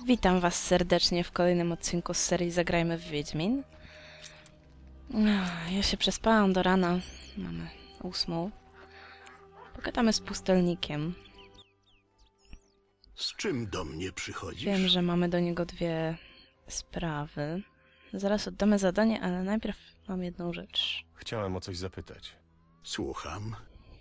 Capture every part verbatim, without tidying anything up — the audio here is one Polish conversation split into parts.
Witam was serdecznie w kolejnym odcinku z serii Zagrajmy w Wiedźmin. Ja się przespałam do rana. Mamy ósmą. Pogadamy z pustelnikiem. Z czym do mnie przychodzisz? Wiem, że mamy do niego dwie sprawy. Zaraz oddamy zadanie, ale najpierw mam jedną rzecz. Chciałem o coś zapytać. Słucham.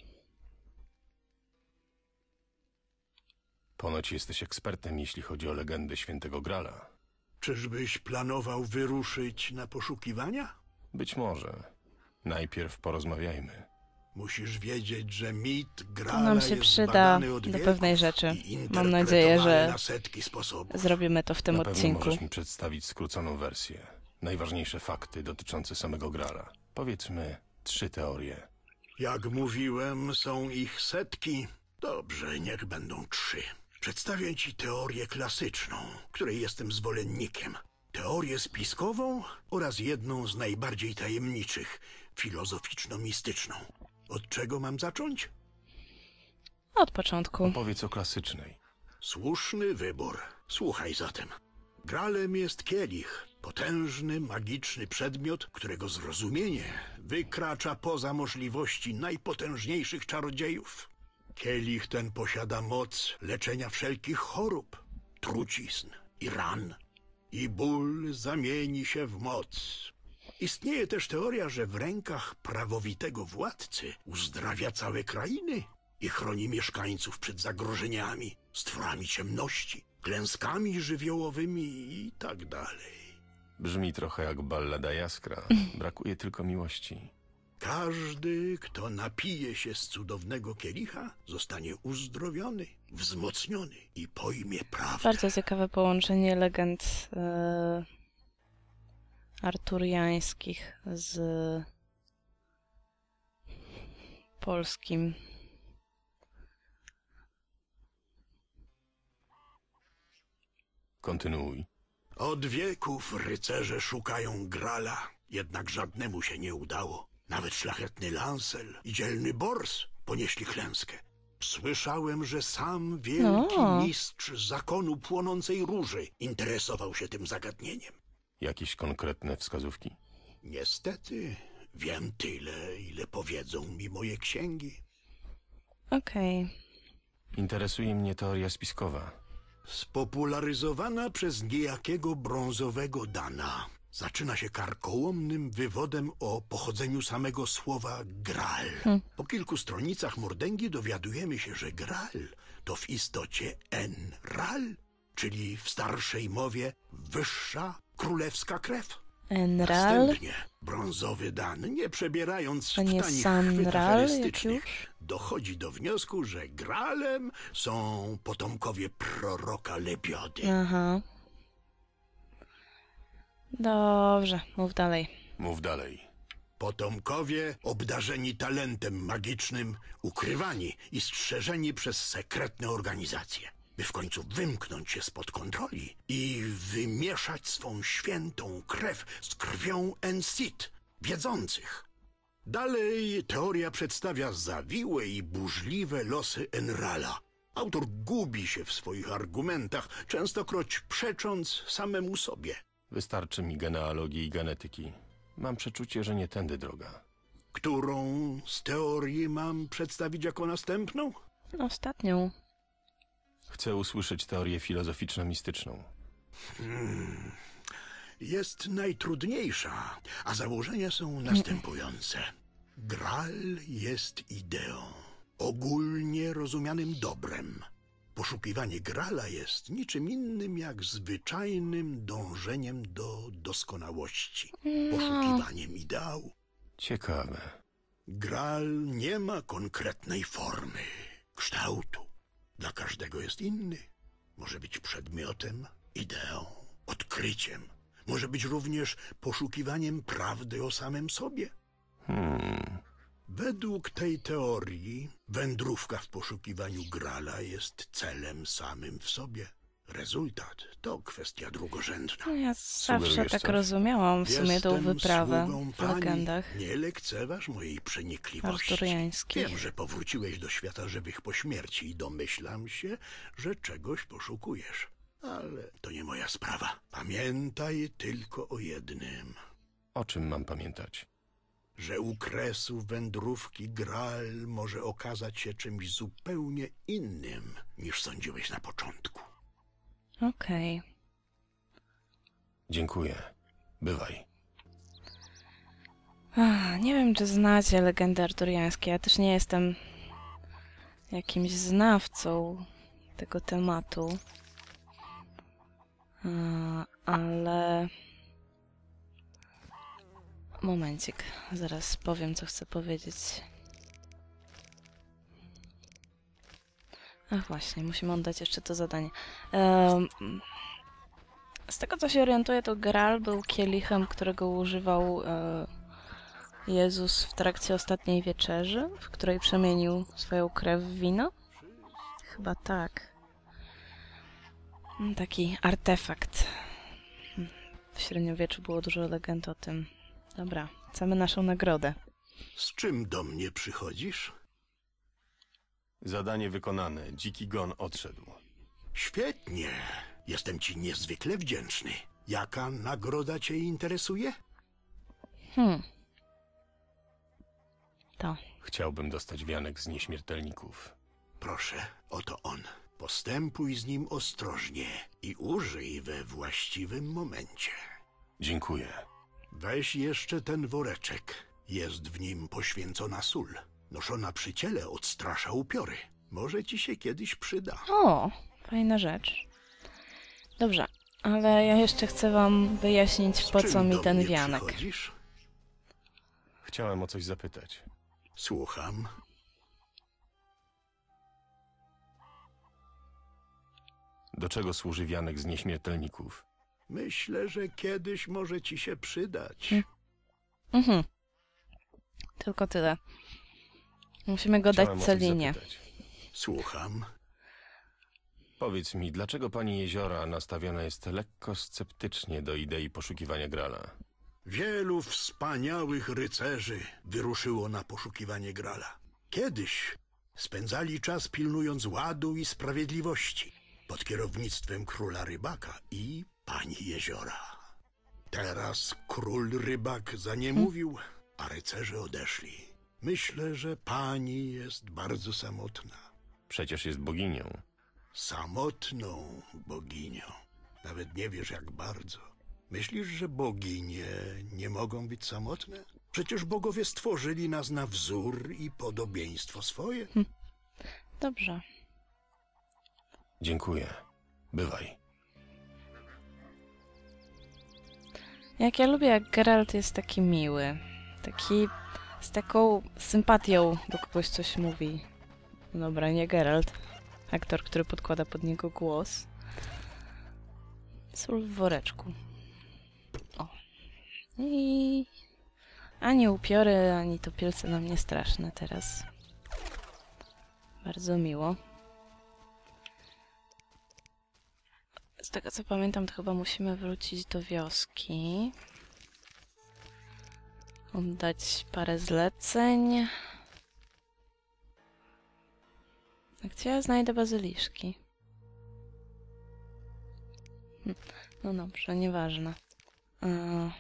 Ponoć jesteś ekspertem, jeśli chodzi o legendę Świętego Grala. Czyżbyś planował wyruszyć na poszukiwania? Być może. Najpierw porozmawiajmy. Musisz wiedzieć, że mit Grala To nam się jest przyda badany od do wieków pewnej rzeczy. i Mam nadzieję, że na setki sposobów. zrobimy to w tym Na pewno odcinku. możesz mi przedstawić skróconą wersję. Najważniejsze fakty dotyczące samego Grala. Powiedzmy trzy teorie. Jak mówiłem, są ich setki. Dobrze, niech będą trzy. Przedstawię ci teorię klasyczną, której jestem zwolennikiem. Teorię spiskową oraz jedną z najbardziej tajemniczych, filozoficzno-mistyczną. Od czego mam zacząć? Od początku. Powiedz o klasycznej. Słuszny wybór. Słuchaj zatem. Gralem jest kielich, potężny, magiczny przedmiot, którego zrozumienie wykracza poza możliwości najpotężniejszych czarodziejów. Kielich ten posiada moc leczenia wszelkich chorób, trucizn i ran. I ból zamieni się w moc. Istnieje też teoria, że w rękach prawowitego władcy uzdrawia całe krainy i chroni mieszkańców przed zagrożeniami, stworami ciemności, klęskami żywiołowymi i tak dalej. Brzmi trochę jak ballada Jaskra. Brakuje tylko miłości. Każdy, kto napije się z cudownego kielicha, zostanie uzdrowiony, wzmocniony i pojmie prawdę. Bardzo ciekawe połączenie legend e, arturiańskich z polskim. Kontynuuj. Od wieków rycerze szukają Grala, jednak żadnemu się nie udało. Nawet szlachetny Lancel i dzielny Bors ponieśli klęskę. Słyszałem, że sam wielki O. mistrz zakonu płonącej róży interesował się tym zagadnieniem. Jakieś konkretne wskazówki? Niestety wiem tyle, ile powiedzą mi moje księgi. Okej. Interesuje mnie teoria spiskowa. Spopularyzowana przez niejakiego brązowego Dana. Zaczyna się karkołomnym wywodem o pochodzeniu samego słowa Graal. Hmm. Po kilku stronicach mordęgi dowiadujemy się, że Graal to w istocie Enral, czyli w starszej mowie wyższa królewska krew. Enral? Następnie brązowy Dan, nie przebierając To w nie tanich Sanral, chwytach jak erystycznych, już? dochodzi do wniosku, że Graalem są potomkowie proroka Lebiody. Aha. Dobrze, mów dalej. Mów dalej. Potomkowie obdarzeni talentem magicznym, ukrywani i strzeżeni przez sekretne organizacje, by w końcu wymknąć się spod kontroli i wymieszać swą świętą krew z krwią Ensit, wiedzących. Dalej teoria przedstawia zawiłe i burzliwe losy Enrala. Autor gubi się w swoich argumentach, częstokroć przecząc samemu sobie. Wystarczy mi genealogii i genetyki. Mam przeczucie, że nie tędy droga. Którą z teorii mam przedstawić jako następną? Ostatnią. Chcę usłyszeć teorię filozoficzno-mistyczną. Hmm. Jest najtrudniejsza, a założenia są następujące. Graal jest ideą, ogólnie rozumianym dobrem. Poszukiwanie Grala jest niczym innym jak zwyczajnym dążeniem do doskonałości. Poszukiwaniem ideału. Ciekawe. Graal nie ma konkretnej formy, kształtu. Dla każdego jest inny. Może być przedmiotem, ideą, odkryciem. Może być również poszukiwaniem prawdy o samym sobie. Hmm. Według tej teorii wędrówka w poszukiwaniu Grala jest celem samym w sobie. Rezultat to kwestia drugorzędna. No ja zawsze Sugerujesz tak coś? rozumiałam w sumie tą Jestem wyprawę sługą w pani. legendach Nie lekceważ mojej przenikliwości. arturiańskich. Wiem, że powróciłeś do świata żywych po śmierci i domyślam się, że czegoś poszukujesz. Ale to nie moja sprawa. Pamiętaj tylko o jednym. O czym mam pamiętać? Że u kresu wędrówki Graal może okazać się czymś zupełnie innym, niż sądziłeś na początku. Okej. Dziękuję. Bywaj. Ach, nie wiem, czy znacie legendy arturiańskie. Ja też nie jestem jakimś znawcą tego tematu. A, ale... Momencik. Zaraz powiem, co chcę powiedzieć. Ach właśnie, musimy oddać jeszcze to zadanie. Um, z tego, co się orientuję, to Graal był kielichem, którego używał e, Jezus w trakcie ostatniej wieczerzy, w której przemienił swoją krew w wino. Chyba tak. Taki artefakt. W średniowieczu było dużo legend o tym. Dobra, chcemy naszą nagrodę. Z czym do mnie przychodzisz? Zadanie wykonane. Dziki gon odszedł. Świetnie. Jestem ci niezwykle wdzięczny. Jaka nagroda cię interesuje? Hmm. To. Chciałbym dostać wianek z nieśmiertelników. Proszę, oto on. Postępuj z nim ostrożnie i użyj we właściwym momencie. Dziękuję. Weź jeszcze ten woreczek. Jest w nim poświęcona sól. Noszona przy ciele odstrasza upiory. Może ci się kiedyś przyda. O, fajna rzecz. Dobrze, ale ja jeszcze chcę wam wyjaśnić, Z po czym co mi do ten mnie wianek. przychodzisz? Chciałem o coś zapytać. Słucham. Do czego służy wianek z nieśmiertelników? Myślę, że kiedyś może ci się przydać. Hmm. Mhm. Tylko tyle. Musimy go Chciałem dać o coś Celinie. zapytać. Słucham. Powiedz mi, dlaczego pani Jeziora nastawiona jest lekko sceptycznie do idei poszukiwania Grala? Wielu wspaniałych rycerzy wyruszyło na poszukiwanie Grala. Kiedyś spędzali czas pilnując ładu i sprawiedliwości pod kierownictwem króla Rybaka i pani Jeziora. Teraz król Rybak zaniemówił, a rycerze odeszli. Myślę, że pani jest bardzo samotna. Przecież jest boginią. Samotną boginią. Nawet nie wiesz, jak bardzo. Myślisz, że boginie nie mogą być samotne? Przecież bogowie stworzyli nas na wzór i podobieństwo swoje. Hm. Dobrze. Dziękuję. Bywaj. Jak ja lubię, jak Geralt jest taki miły. Taki z taką sympatią do kogoś coś mówi. Dobra, nie Geralt. Aktor, który podkłada pod niego głos. Sól w woreczku. O. I... Ani upiory, ani topielce nam nie straszne teraz. Bardzo miło. Z tego co pamiętam, to chyba musimy wrócić do wioski. Oddać parę zleceń. A gdzie ja znajdę bazyliszki? Hm. No dobrze, nieważne. Yy.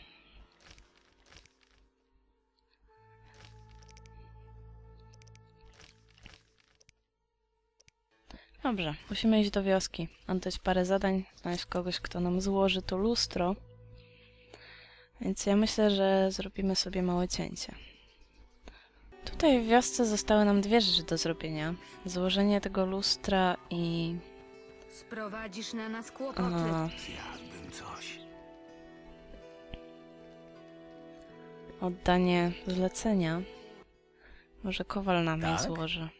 Dobrze, musimy iść do wioski, oddać parę zadań, znaleźć kogoś, kto nam złoży to lustro. Więc ja myślę, że zrobimy sobie małe cięcie. Tutaj w wiosce zostały nam dwie rzeczy do zrobienia. Złożenie tego lustra i... Sprowadzisz na nas kłopoty. A, Zjadłbym coś. oddanie zlecenia. Może kowal nam je Tak? złoży.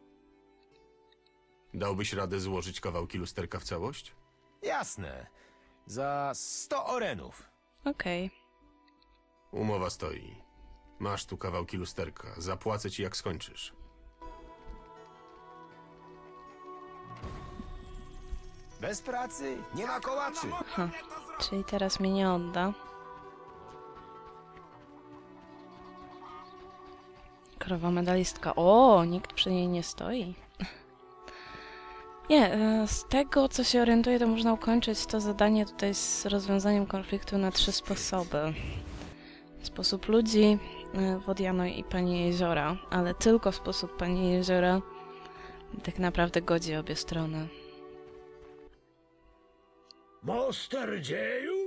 Dałbyś radę złożyć kawałki lusterka w całość? Jasne. Za sto orenów. Okej. Umowa stoi. Masz tu kawałki lusterka. Zapłacę ci, jak skończysz. Bez pracy nie ma kołaczy. Ha, czyli teraz mi nie odda. Krowa medalistka. O, nikt przy niej nie stoi. Nie, e, z tego co się orientuję, to można ukończyć to zadanie tutaj z rozwiązaniem konfliktu na trzy sposoby. Sposób ludzi, e, Wodiano i Pani Jeziora, ale tylko sposób Pani Jeziora tak naprawdę godzi obie strony. Mosterdzieju?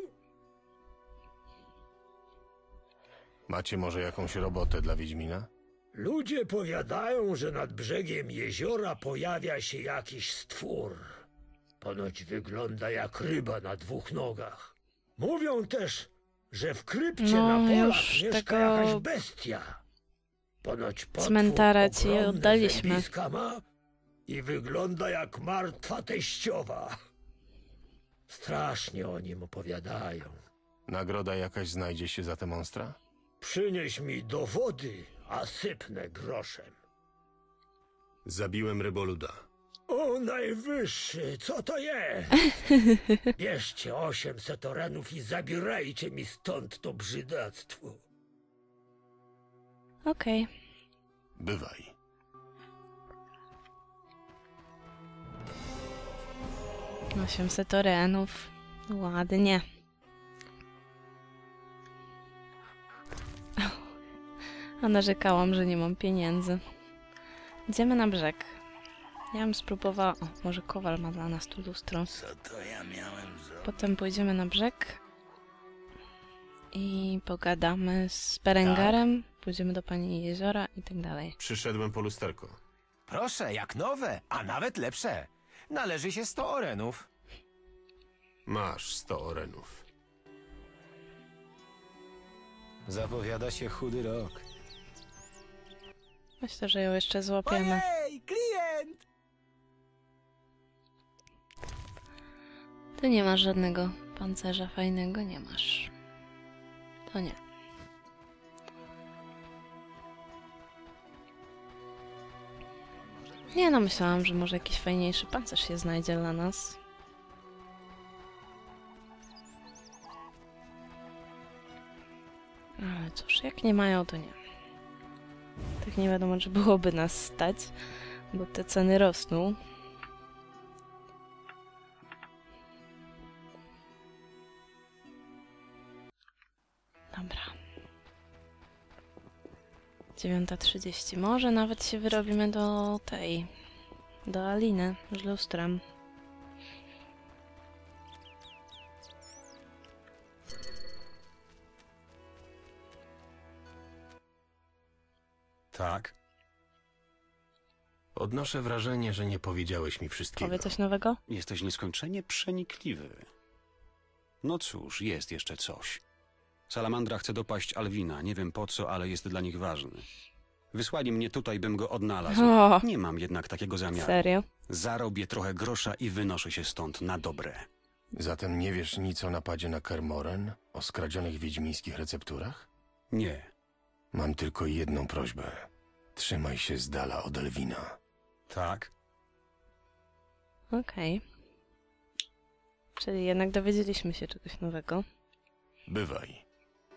Macie może jakąś robotę dla Wiedźmina? Ludzie powiadają, że nad brzegiem jeziora pojawia się jakiś stwór. Ponoć wygląda jak ryba na dwóch nogach. Mówią też, że w krypcie No, na polach już mieszka tego jakaś bestia. Ponoć potwór cmentara ci ogromne oddaliśmy. zębiska ma i wygląda jak martwa teściowa. Strasznie o nim opowiadają. Nagroda jakaś znajdzie się za te monstra? Przynieś mi dowody, a sypnę groszem. Zabiłem ryboluda. O najwyższy, co to jest? Bierzcie osiemset orenów i zabierajcie mi stąd to brzydactwo. Okej. Bywaj. osiemset orenów. Ładnie. A narzekałam, że nie mam pieniędzy. Idziemy na brzeg. Ja bym spróbowała... O, może Kowal ma dla nas tu lustro. Co to ja miałem zrobić? Potem pójdziemy na brzeg i pogadamy z Berengarem, pójdziemy do Pani Jeziora i tak dalej. Przyszedłem po lusterko. Proszę, jak nowe, a nawet lepsze. Należy się sto orenów. Masz sto orenów. Zapowiada się chudy rok. Myślę, że ją jeszcze złapiemy. Ojej, klient! Ty nie masz żadnego pancerza fajnego, nie masz. To nie. Nie no, myślałam, że może jakiś fajniejszy pancerz się znajdzie dla nas. Ale cóż, jak nie mają, to nie. Tak nie wiadomo, czy byłoby nas stać, bo te ceny rosną. Dobra. dziewiąta trzydzieści. Może nawet się wyrobimy do tej... do Aliny z lustrem. Tak. Odnoszę wrażenie, że nie powiedziałeś mi wszystkiego. Powie coś nowego? Jesteś nieskończenie przenikliwy. No cóż, jest jeszcze coś. Salamandra chce dopaść Alwina. Nie wiem po co, ale jest dla nich ważny. Wysłali mnie tutaj, bym go odnalazł. O, Nie mam jednak takiego zamiaru. serio? Zarobię trochę grosza i wynoszę się stąd na dobre. Zatem nie wiesz nic o napadzie na Kermoren? O skradzionych wiedźmińskich recepturach? Nie. Mam tylko jedną prośbę. Trzymaj się z dala od Alwina. Tak? Okej. Czyli jednak dowiedzieliśmy się czegoś nowego. Bywaj.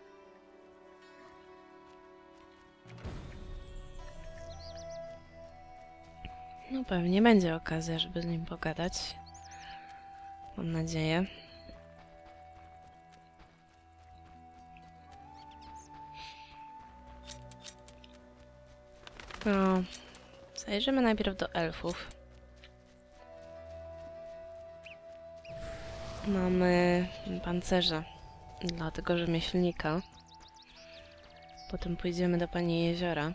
No pewnie będzie okazja, żeby z nim pogadać. Mam nadzieję. No, zajrzymy najpierw do elfów. Mamy pancerze dla tego rzemieślnika. Potem pójdziemy do Pani Jeziora.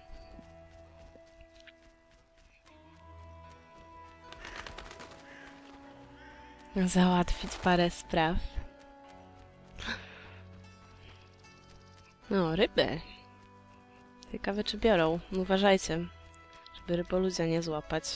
Załatwić parę spraw. No, ryby. Ciekawe, czy biorą. Uważajcie, żeby ryboludzia nie złapać.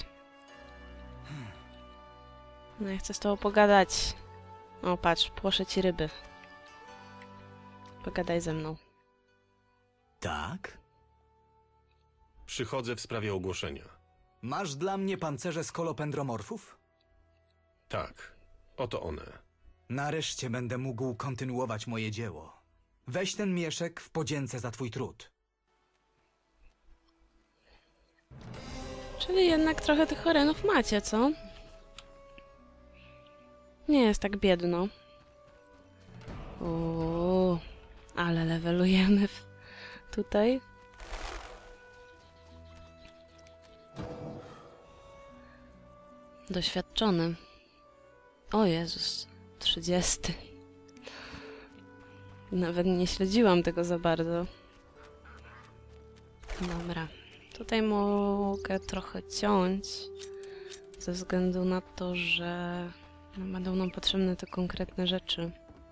No, ja chcę z tobą pogadać. O, patrz, płoszę ci ryby. Pogadaj ze mną. Tak? Przychodzę w sprawie ogłoszenia. Masz dla mnie pancerze z kolopendromorfów? Tak, oto one. Nareszcie będę mógł kontynuować moje dzieło. Weź ten mieszek w podzięce za twój trud. Czyli jednak trochę tych orenów macie, co? Nie jest tak biedno. Uuu, ale levelujemy w... tutaj. Doświadczony. O Jezus, trzydziesty. Nawet nie śledziłam tego za bardzo. Dobra. Tutaj mogę trochę ciąć. Ze względu na to, że no, będą nam potrzebne te konkretne rzeczy.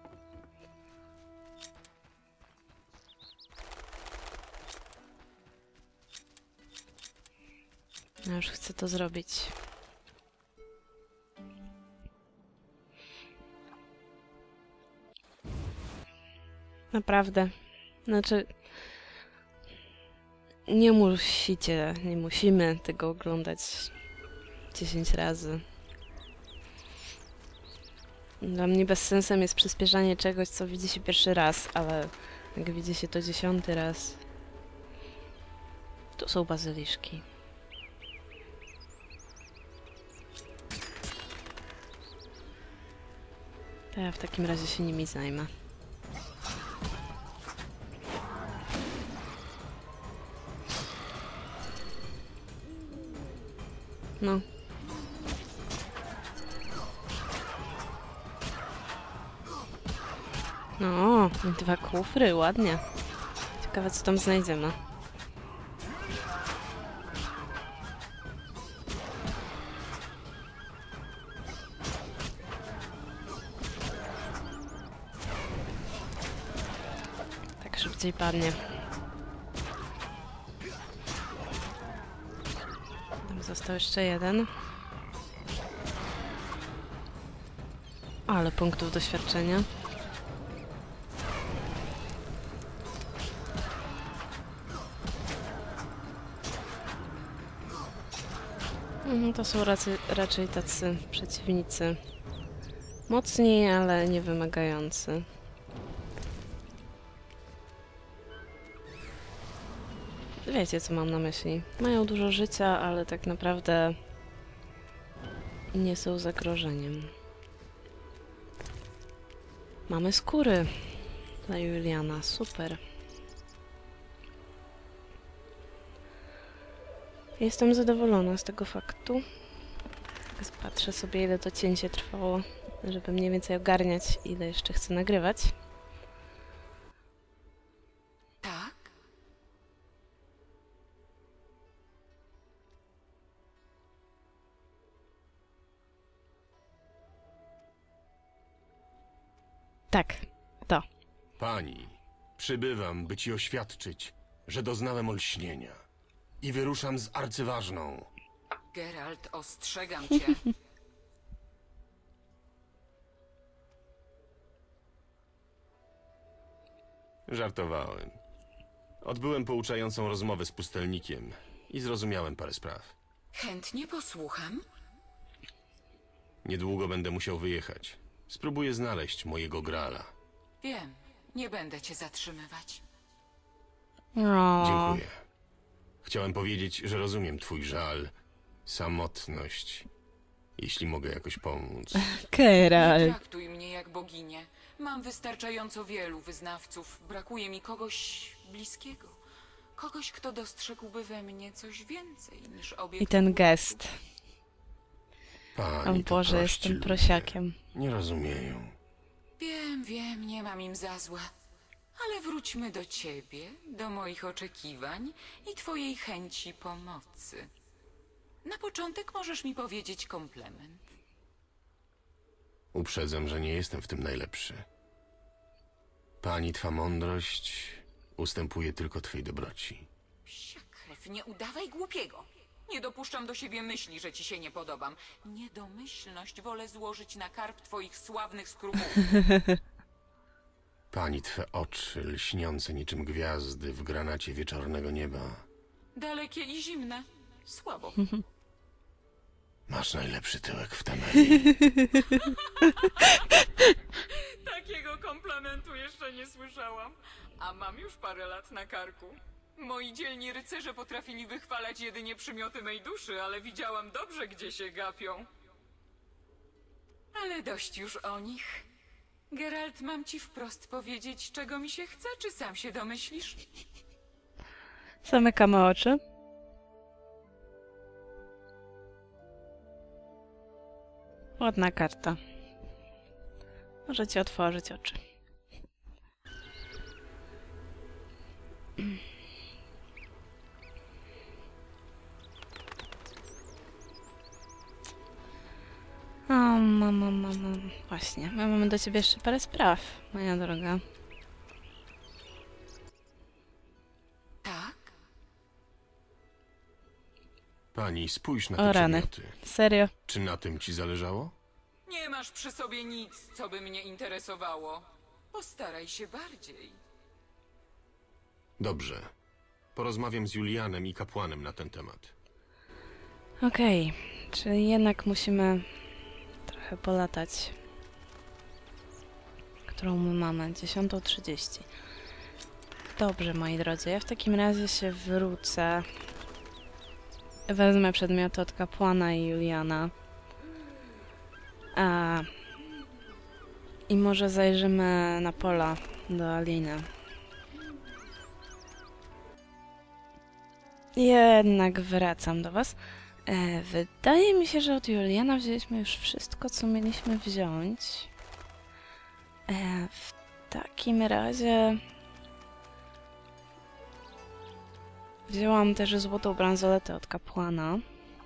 Ja już chcę to zrobić. Naprawdę. Znaczy... Nie musicie, nie musimy tego oglądać dziesięć razy. Dla mnie bezsensem jest przyspieszanie czegoś, co widzi się pierwszy raz, ale jak widzi się to dziesiąty raz... To są bazyliszki. To ja w takim razie się nimi zajmę. No. No, dwa kufry, ładnie. Ciekawe, co tam znajdziemy. Tak szybciej padnie. Tam został jeszcze jeden. Ale punktów doświadczenia. Mhm, to są raczej, raczej tacy przeciwnicy. Mocni, ale nie wymagający. Wiecie, co mam na myśli. Mają dużo życia, ale tak naprawdę nie są zagrożeniem. Mamy skóry dla Juliana, super. Jestem zadowolona z tego faktu. Patrzę sobie, ile to cięcie trwało, żeby mniej więcej ogarniać, ile jeszcze chcę nagrywać. Tak? Tak, to. Pani, przybywam, by ci oświadczyć, że doznałem olśnienia i wyruszam z arcyważną. Geralt, ostrzegam cię. Żartowałem. Odbyłem pouczającą rozmowę z pustelnikiem i zrozumiałem parę spraw. Chętnie posłucham. Niedługo będę musiał wyjechać. Spróbuję znaleźć mojego Grala. Wiem, nie będę cię zatrzymywać. O. Dziękuję. Chciałem powiedzieć, że rozumiem twój żal, samotność, jeśli mogę jakoś pomóc. Nie Geralt. traktuj mnie jak boginię. Mam wystarczająco wielu wyznawców. Brakuje mi kogoś bliskiego. Kogoś, kto dostrzegłby we mnie coś więcej niż obiekt. I ten gest. Pani, O to Boże, prości jestem ludzie. prosiakiem. Nie rozumieją. Wiem, wiem, nie mam im za złe. Ale wróćmy do ciebie, do moich oczekiwań i twojej chęci pomocy. Na początek możesz mi powiedzieć komplement. Uprzedzam, że nie jestem w tym najlepszy. Pani, twa mądrość ustępuje tylko twej dobroci. Psia krew, nie udawaj głupiego. Nie dopuszczam do siebie myśli, że ci się nie podobam. Niedomyślność wolę złożyć na karb twoich sławnych skrupułów. Pani, twe oczy lśniące niczym gwiazdy w granacie wieczornego nieba. Dalekie i zimne. Słabo. Masz najlepszy tyłek w Temerii. Takiego komplementu jeszcze nie słyszałam. A mam już parę lat na karku. Moi dzielni rycerze potrafili wychwalać jedynie przymioty mej duszy, ale widziałam dobrze, gdzie się gapią. Ale dość już o nich. Geralt, mam ci wprost powiedzieć, czego mi się chce, czy sam się domyślisz? Zamykamy oczy. Ładna karta. Możecie otworzyć oczy. O, mama, mama. Właśnie, my mamy do ciebie jeszcze parę spraw, moja droga. Tak? Pani, spójrz na O te rany. przedmioty. Serio? Czy na tym ci zależało? Nie masz przy sobie nic, co by mnie interesowało. Postaraj się bardziej. Dobrze. Porozmawiam z Julianem i kapłanem na ten temat. Okej, czyli jednak musimy trochę polatać. Którą my mamy? dziesiąta trzydzieści. Dobrze, moi drodzy, ja w takim razie się wrócę. Wezmę przedmioty od kapłana i Juliana. A... I może zajrzymy na pola do Aliny. Jednak wracam do was. E, wydaje mi się, że od Juliana wzięliśmy już wszystko, co mieliśmy wziąć. E, w takim razie... Wzięłam też złotą bransoletę od kapłana.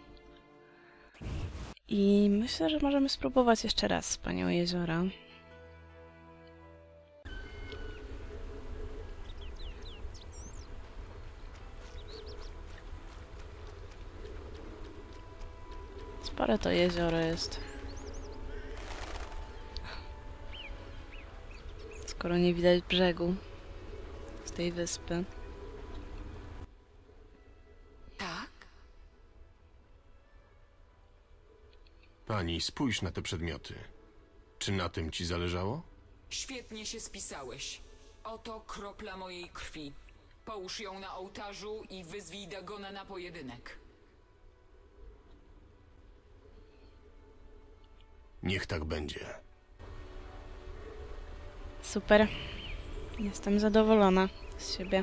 I myślę, że możemy spróbować jeszcze raz z panią Jeziora. Spore to jezioro jest. Skoro nie widać brzegu z tej wyspy. Tak? Pani, spójrz na te przedmioty. Czy na tym ci zależało? Świetnie się spisałeś. Oto kropla mojej krwi. Połóż ją na ołtarzu i wyzwij Dagona na pojedynek. Niech tak będzie. Super. Jestem zadowolona z siebie.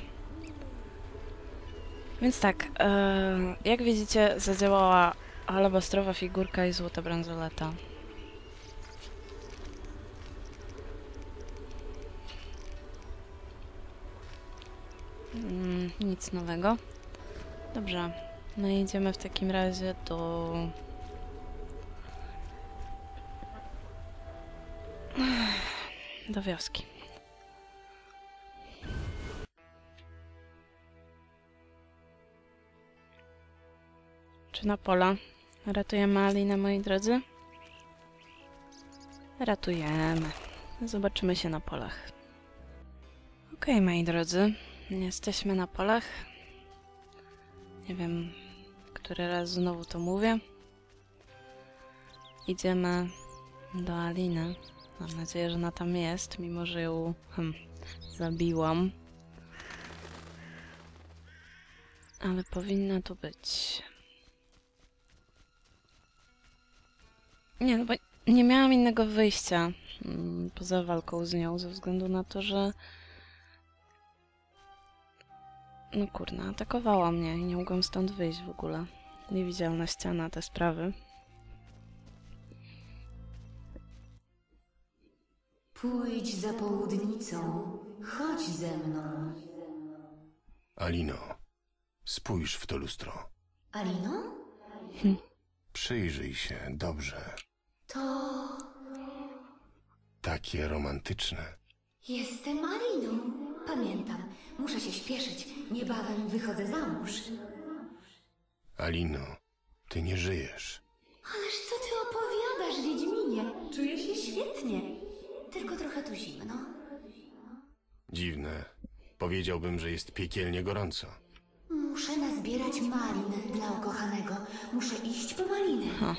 Więc tak, e, jak widzicie, zadziałała alabastrowa figurka i złota bransoleta. Mm, nic nowego. Dobrze, no i idziemy w takim razie do... do wioski. Czy na pola? Ratujemy Alinę, moi drodzy? Ratujemy. Zobaczymy się na polach. Okej, moi drodzy. Jesteśmy na polach. Nie wiem, który raz znowu to mówię. Idziemy do Aliny. Mam nadzieję, że ona tam jest, mimo że ją hmm, zabiłam. Ale powinna tu być. Nie, no bo nie miałam innego wyjścia mm, poza walką z nią, ze względu na to, że... No kurna, atakowała mnie i nie mogłam stąd wyjść w ogóle. Niewidzialna ściana, te sprawy. Pójdź za południcą, chodź ze mną. Alino, spójrz w to lustro. Alino? Hm. Przyjrzyj się dobrze. To... Takie romantyczne. Jestem Aliną. Pamiętam, muszę się śpieszyć. Niebawem wychodzę za mąż. Alino, ty nie żyjesz. Ależ co ty opowiadasz, Wiedźminie? Czuję się świetnie. Tylko trochę tu zimno. Dziwne. Powiedziałbym, że jest piekielnie gorąco. Muszę nazbierać malin dla ukochanego. Muszę iść po maliny. Ha.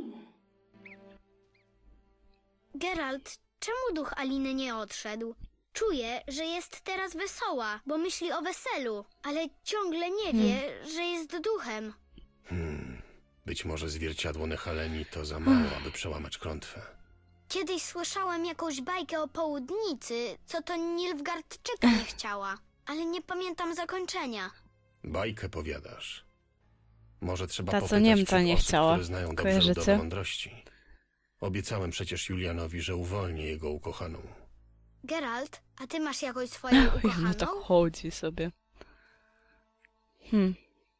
Geralt, czemu duch Aliny nie odszedł? Czuję, że jest teraz wesoła, bo myśli o weselu, ale ciągle nie wie, hmm. że jest duchem. Hmm. Być może zwierciadło Nehaleni to za mało, aby przełamać klątwę. Kiedyś słyszałem jakąś bajkę o południcy, co to Nilfgaardczyka nie chciała, ale nie pamiętam zakończenia. Bajkę powiadasz. Może trzeba Ta, co popytać Niemca wśród nie osób, chciała. które znają dobrze Kojarzycie? ludową mądrości. Obiecałem przecież Julianowi, że uwolnię jego ukochaną. Geralt, a ty masz jakąś swoją Oj, no ukochaną? tak chodzi sobie. Hmm.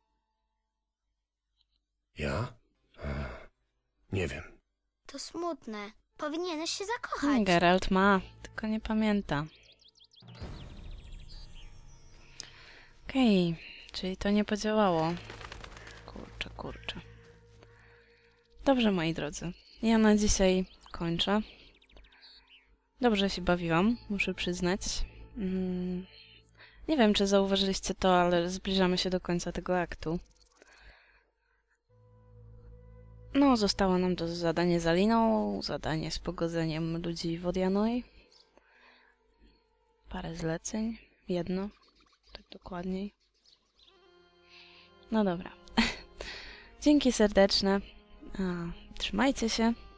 Ja? Ech, nie wiem. To smutne. Powinieneś się zakochać. Geralt ma, tylko nie pamięta. Okej, czyli to nie podziałało. Kurczę, kurczę. Dobrze, moi drodzy. Ja na dzisiaj kończę. Dobrze się bawiłam, muszę przyznać. Mm, nie wiem, czy zauważyliście to, ale zbliżamy się do końca tego aktu. No, zostało nam to zadanie z Aliną, zadanie z pogodzeniem ludzi Wodianoi. Parę zleceń, jedno, tak dokładniej. No dobra. Dzięki serdeczne. A, trzymajcie się.